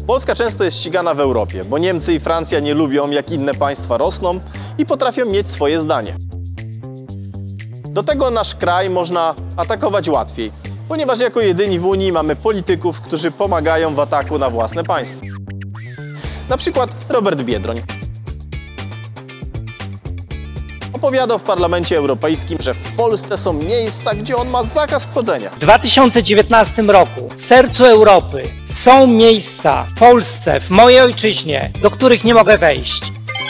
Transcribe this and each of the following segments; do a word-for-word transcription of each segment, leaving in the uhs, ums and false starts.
Polska często jest ścigana w Europie, bo Niemcy i Francja nie lubią, jak inne państwa rosną i potrafią mieć swoje zdanie. Do tego nasz kraj można atakować łatwiej, ponieważ jako jedyni w Unii mamy polityków, którzy pomagają w ataku na własne państwo. Na przykład Robert Biedroń. Opowiadał w Parlamencie Europejskim, że w Polsce są miejsca, gdzie on ma zakaz wchodzenia. W dwa tysiące dziewiętnastym roku w sercu Europy są miejsca w Polsce, w mojej ojczyźnie, do których nie mogę wejść.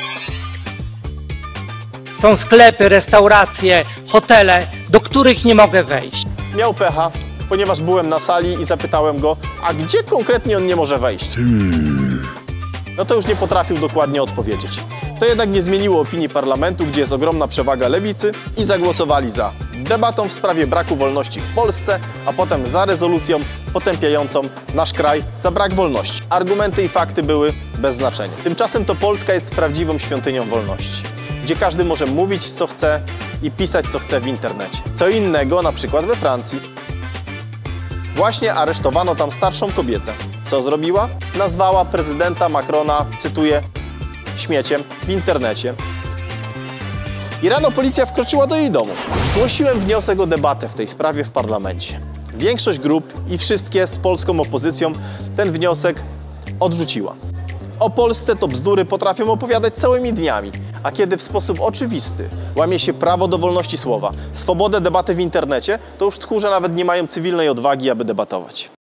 Są sklepy, restauracje, hotele, do których nie mogę wejść. Miał pecha, ponieważ byłem na sali i zapytałem go, a gdzie konkretnie on nie może wejść? No to już nie potrafił dokładnie odpowiedzieć. To jednak nie zmieniło opinii parlamentu, gdzie jest ogromna przewaga lewicy i zagłosowali za debatą w sprawie braku wolności w Polsce, a potem za rezolucją potępiającą nasz kraj za brak wolności. Argumenty i fakty były bez znaczenia. Tymczasem to Polska jest prawdziwą świątynią wolności, gdzie każdy może mówić, co chce i pisać, co chce w internecie. Co innego na przykład we Francji. Właśnie aresztowano tam starszą kobietę. Co zrobiła? Nazwała prezydenta Macrona, cytuję, śmieciem w internecie. I rano policja wkroczyła do jej domu. Zgłosiłem wniosek o debatę w tej sprawie w parlamencie. Większość grup i wszystkie z polską opozycją ten wniosek odrzuciła. O Polsce to bzdury potrafią opowiadać całymi dniami, a kiedy w sposób oczywisty łamie się prawo do wolności słowa, swobodę debaty w internecie, to już tchórze nawet nie mają cywilnej odwagi, aby debatować.